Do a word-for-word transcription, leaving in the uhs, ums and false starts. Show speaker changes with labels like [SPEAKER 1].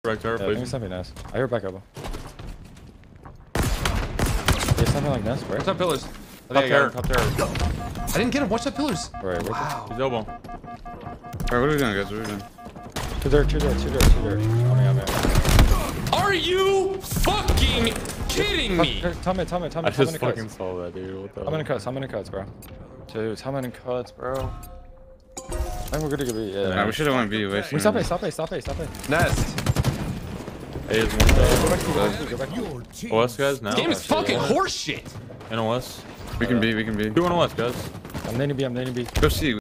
[SPEAKER 1] Right there,
[SPEAKER 2] Yeah, I think it's something nice. I hear back elbow. There's something like this, right?
[SPEAKER 1] What's up, pillars? I
[SPEAKER 3] Top
[SPEAKER 1] think I got
[SPEAKER 3] there,
[SPEAKER 1] him.
[SPEAKER 3] top there.
[SPEAKER 1] I didn't get him. Watch that pillars.
[SPEAKER 2] Right, right.
[SPEAKER 1] Wow.
[SPEAKER 3] He's elbow.
[SPEAKER 4] Alright, what are we doing, guys? What are we doing?
[SPEAKER 2] Two there, two there, two there, two there. On me, on me.
[SPEAKER 1] Are you fucking kidding me?
[SPEAKER 2] Tell me, tell me, tell me.
[SPEAKER 3] I just fucking saw that, dude. What the
[SPEAKER 2] How many cuts? How many cuts, bro? Dude, how many cuts, bro? I think we're good to be. Yeah.
[SPEAKER 4] Nah, we should have went B. Waste.
[SPEAKER 2] Wait, stop it, stop it, stop it, stop it.
[SPEAKER 1] Nest.
[SPEAKER 3] Hey, is one
[SPEAKER 2] Go back to go back to go back to
[SPEAKER 3] O S guys now?
[SPEAKER 1] This game is fucking horseshit.
[SPEAKER 3] In O S.
[SPEAKER 4] We can B. We can B.
[SPEAKER 3] Two on O S guys.
[SPEAKER 2] I'm nading B, I'm nading B.
[SPEAKER 4] Go C.